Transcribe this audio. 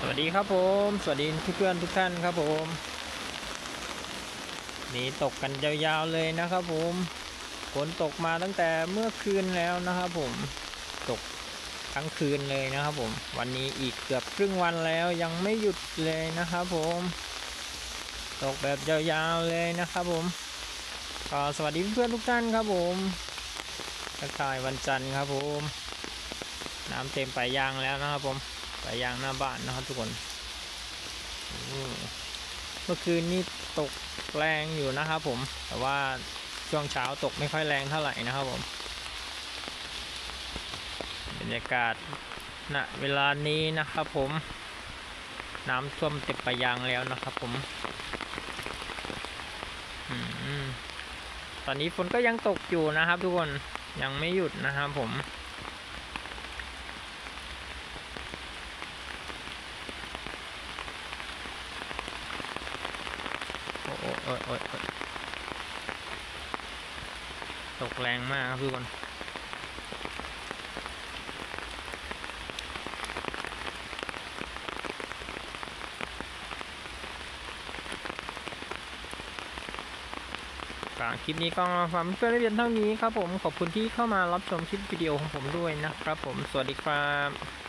สวัสดีครับผมสวัสดีเพื่อนทุกท่านครับผมนี่ตกกันยาวๆเลยนะครับผมฝนตกมาตั้งแต่เมื่อคืนแล้วนะครับผมตกทั้งคืนเลยนะครับผมวันนี้อีกเกือบครึ่งวันแล้วยังไม่หยุดเลยนะครับผมตกแบบยาวๆเลยนะครับผมก็สวัสดีเพื่อนทุกท่านครับผมทักทายวันจันทร์ครับผมน้ำเต็มปลายยางแล้วนะครับผมปลายยางหน้าบ้านนะครับทุกคนเมื่อคืนนี้ตกแรงอยู่นะครับผมแต่ว่าช่วงเช้าตกไม่ค่อยแรงเท่าไหร่นะครับผมบรรยากาศณเวลานี้นะครับผมน้ำท่วมเต็มปะยางแล้วนะครับผมตอนนี้ฝนก็ยังตกอยู่นะครับทุกคนยังไม่หยุดนะครับผมโอ้ตกแรงมากครับทุกคนคลิปนี้ก็ฝากเพื่อนๆเพียงเท่านี้ครับผมขอบคุณที่เข้ามารับชมคลิปวิดีโอของผมด้วยนะครับผมสวัสดีครับ